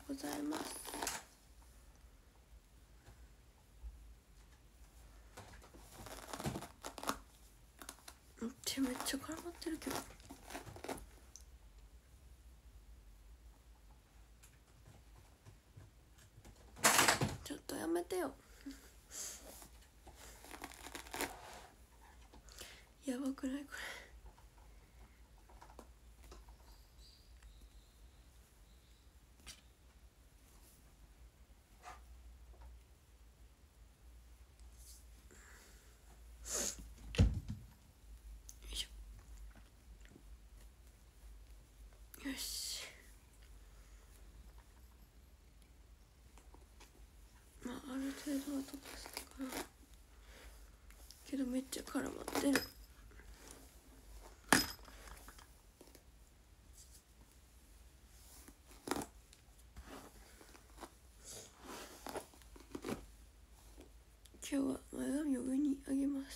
ございます。めっちゃ絡まってるけど、ちょっとやめてよ。やばくないこれ。よし、まあある程度は溶かしたかな。けどめっちゃ絡まってる。今日は前髪を上に上げます。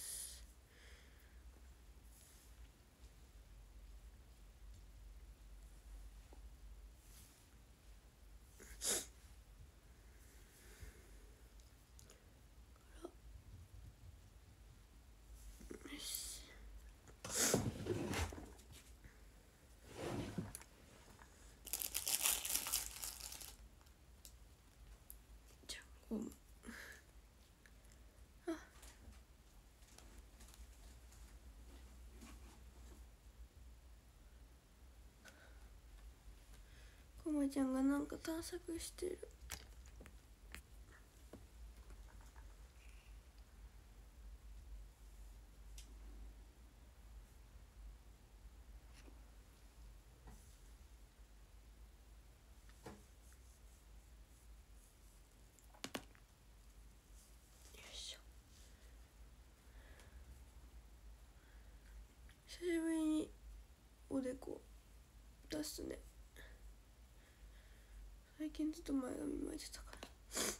じゃあゴム。こまちゃんがなんか探索してる。久しぶりにおでこ出すね。最近ずっと前髪巻いてたから。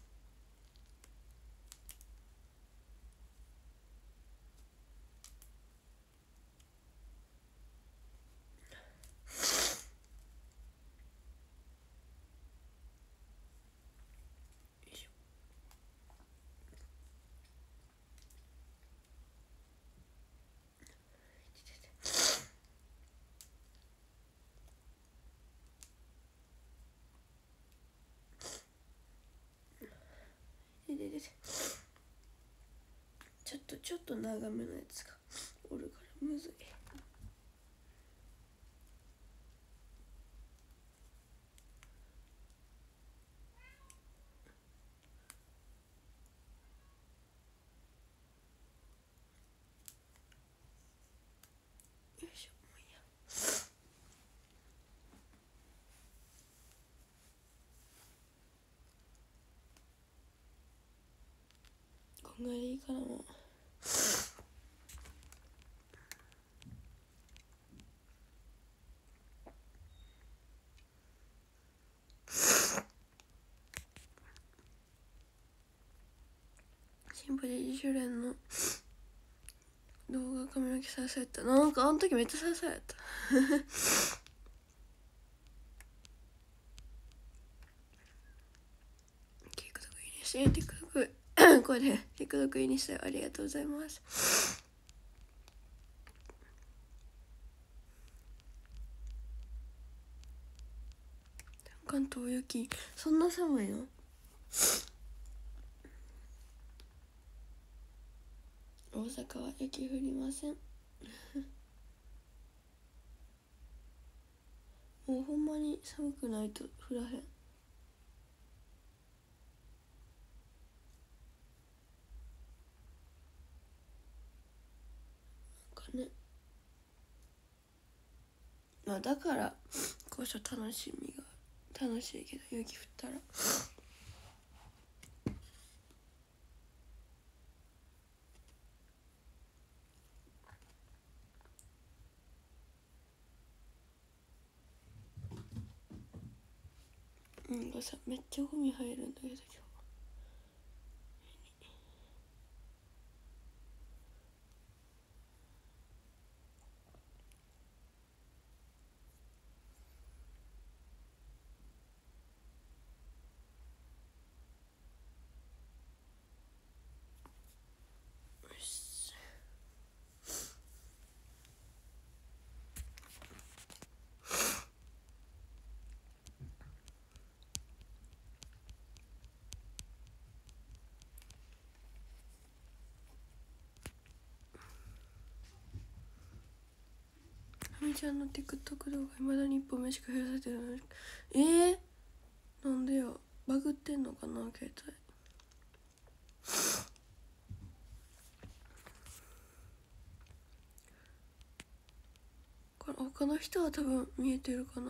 ちょっと長めのやつがおるからむずい。よいしょ、もういいや。こんぐらいでいいかな。シンプル自主練の動画髪の毛サラサラやった。なんかあの時めっちゃサラサラやったTikTok いいねして TikTok これで TikTok いいねしてありがとうございます。関東雪そんな寒いの？大阪は雪降りませんもうほんまに寒くないと降らへん。なんかね、まあだからこそ楽しいけど雪降ったらさめっちゃゴミ入るんだけど今日。 ちゃんの TikTok 動画いまだに1本目しか増やされてない。なんでよ、バグってんのかな携帯。これ他の人は多分見えてるかな。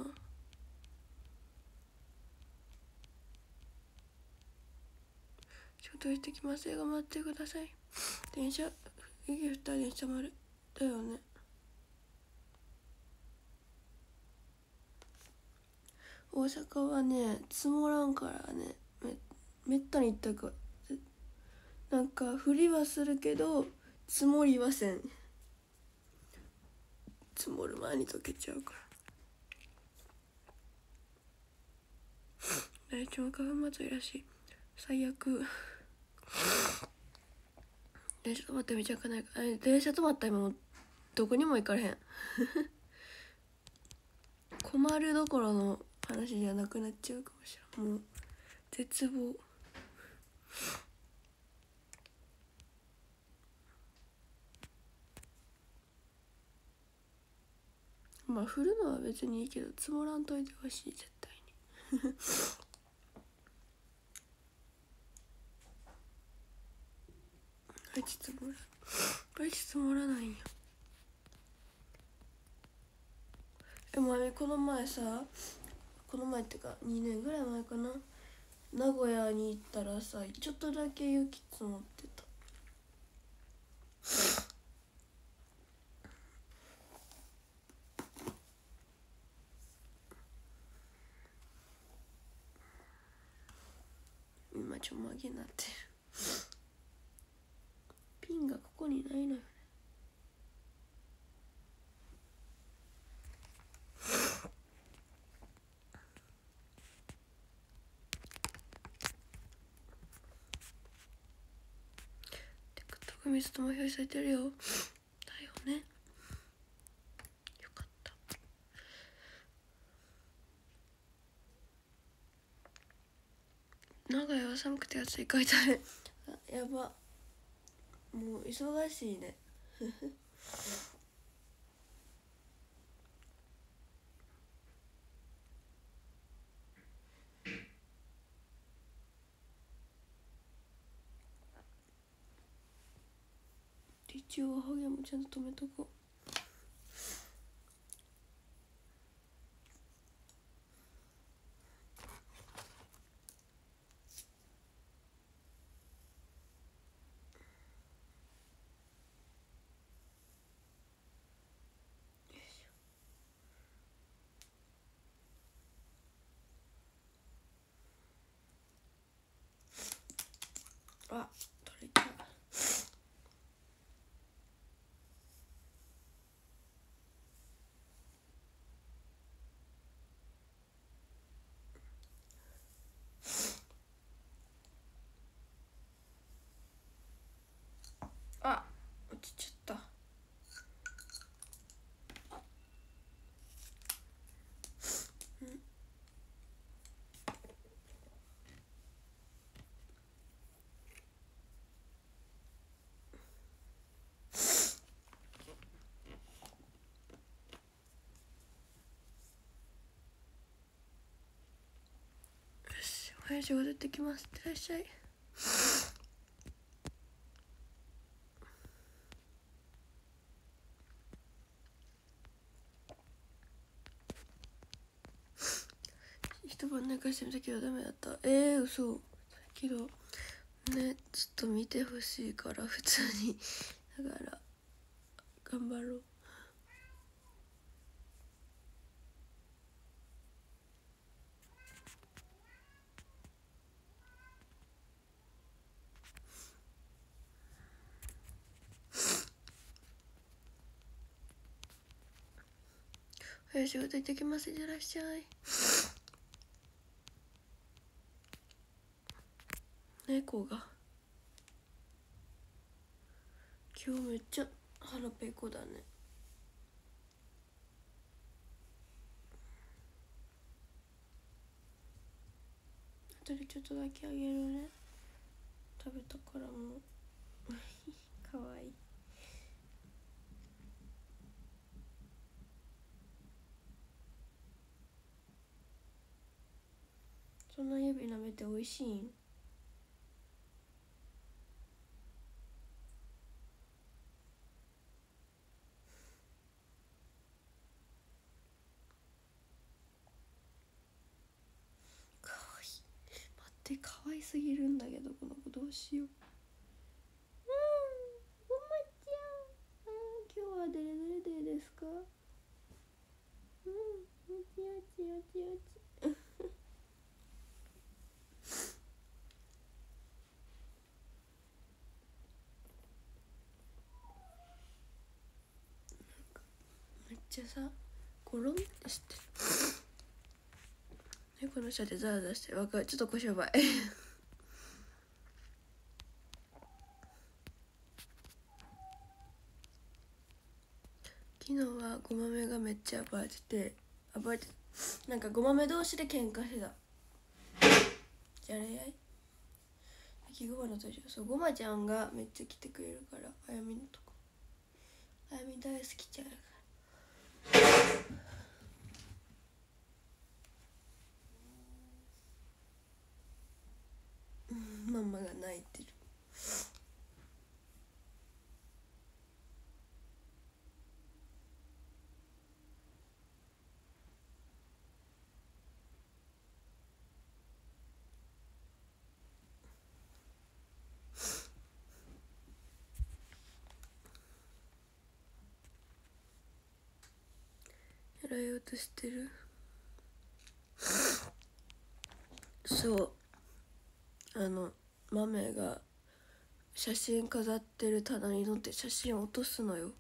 仕事行ってきます。頑張ってください。電車駅2人電車までだよね。大阪はね積もらんからね、めったに行ったかなんか降りはするけど積もりはせん。積もる前に溶けちゃうから。大腸花粉祭りらしい。最悪。電車止まってめちゃくないか。電車止まったら今もうどこにも行かれへん。困るどころの話じゃなくなっちゃうかもしれん。もう絶望。まあ降るのは別にいいけど積もらんといてほしい絶対に。あいつ積もらないんよ。この前ってか2年ぐらい前かな、名古屋に行ったらさちょっとだけ雪積もってた。今ちょまげになってる。ピンがここにないのよね。TikTok 水とも表示されてるよ。だよね。よかった。名古屋は寒くて暑い書いてある。やば。もう忙しいね。一応ハゲもちゃんと止めとこう。あ、取れた。あ、落ちちゃった。はい、仕事行ってきます。いってらっしゃい。一晩寝かしてみたけどダメだった。嘘。けどね、ちょっと見てほしいから普通に。だから頑張ろう。はい、仕事行ってきます。いってらっしゃい。猫が今日めっちゃ腹ペコだね。あとでちょっとだけあげるね。食べたからもうかわいい。 そんな指舐めておいしいん？かわいい。待って、かわいすぎるんだけど、この子どうしよう。ごまちゃん、今日はデレデレデーですか？よちよちよちよち。めっちゃさ、ゴロンってしてる。猫の下でザーザーしてる。わかる。ちょっと小商売。昨日はごまめがめっちゃ暴れてて、なんかごまめ同士で喧嘩してた。じゃれ合い焼きごまの登場。そう、ごまちゃんがめっちゃ来てくれるから、あやみのとこ。あやみ大好きちゃうから。ママが泣いてる。やらようとしてる。そう、マメが写真飾ってる棚に乗って写真を落とすのよ。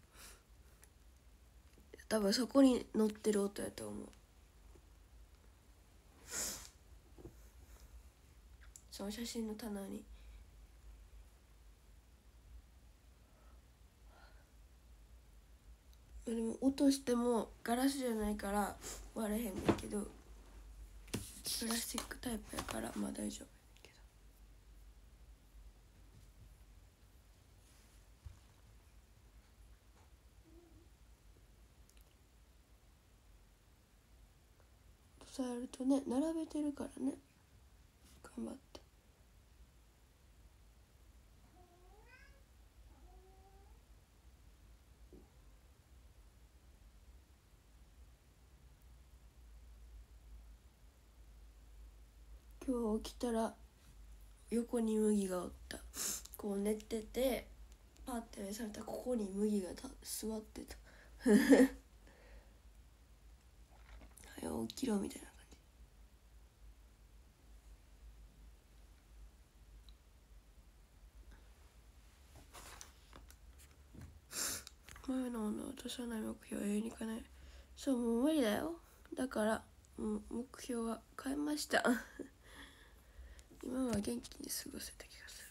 多分そこに載ってる音やと思う。その写真の棚に。でも落としてもガラスじゃないから割れへんねんけど、プラスチックタイプやからまあ大丈夫やけど。そうやるとね、並べてるからね、頑張って。今日起きたら横に麦がおった。こう寝ててパッて目覚めたらここに麦が座ってた。はよ起きろみたいな感じ。前の女を落とさない目標は永遠にかない。そう、もう無理だよ。だから目標は変えました。今は元気に過ごせた気がする。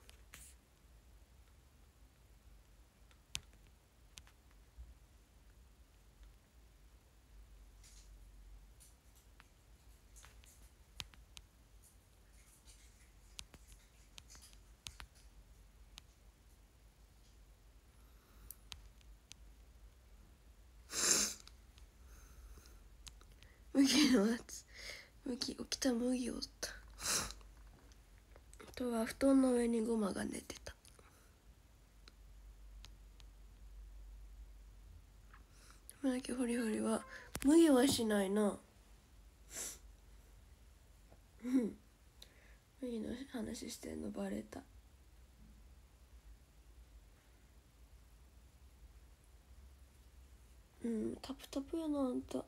麦のやつ、起きた麦をおった。あとは布団の上にゴマが寝てた。でもだけホリホリは麦はしないな。麦の話してんのバレた。タプタプやなあんた。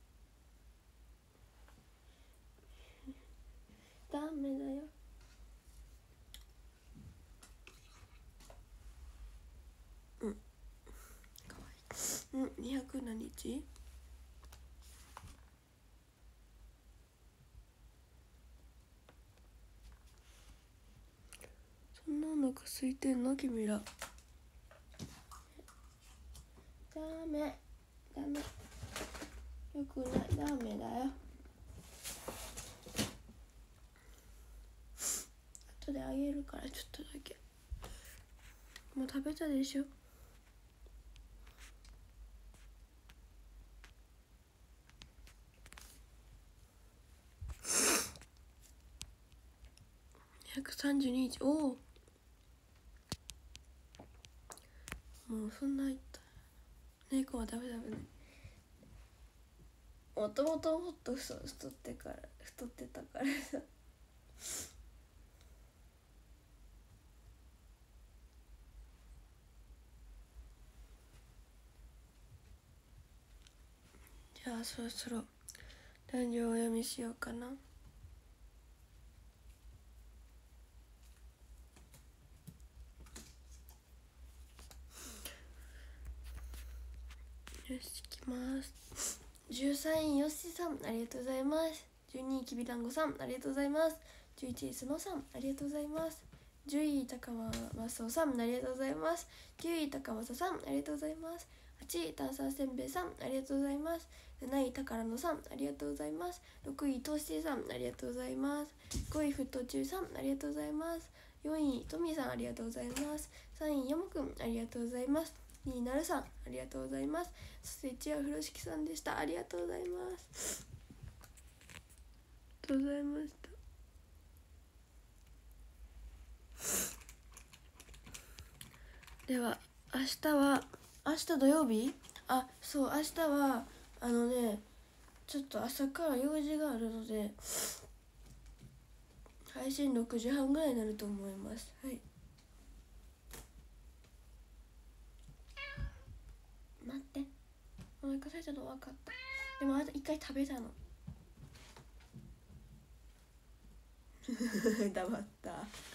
ダメだよ。かわいい。200何日？そんなお腹空いてんの君ら。ダメよくない。ダメだよ。後であげるからちょっとだけ。もう食べたでしょ。 132日、おお、もうそんないった猫はダメダメね。もともともっと太ってたからさじゃあそろそろ男女をお読みしようかな。よし、いきます。13位よしさんありがとうございます。12位きびだんごさんありがとうございます。11位すのさんありがとうございます。10位高間正夫さんありがとうございます。9位高正さんありがとうございます。8位炭酸せんべいさんありがとうございます。7位宝野さんありがとうございます。6位とうしさんありがとうございます。5位沸騰中さんありがとうございます。4位とみさんありがとうございます。3位やもくんありがとうございます。2位なるさんありがとうございます。そして1位は風呂敷さんでした。ありがとうございます。ありがとうございました。では明日土曜日、あ、そう、明日はちょっと朝から用事があるので配信6時半ぐらいになると思います。はい、待って、お腹空いたの分かった。でもあと1回食べたの黙った。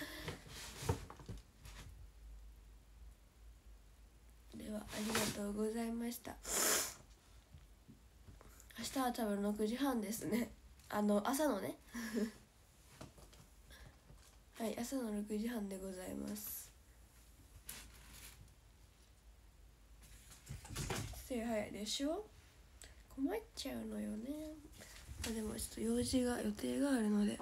ではありがとうございました。明日は多分6時半ですね。朝のねはい、朝の6時半でございます。早いでしょ。困っちゃうのよね。でもちょっと予定があるので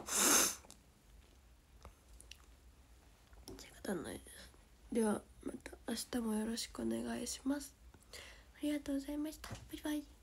仕方ないです。ではまた明日もよろしくお願いします。ありがとうございました。バイバイ。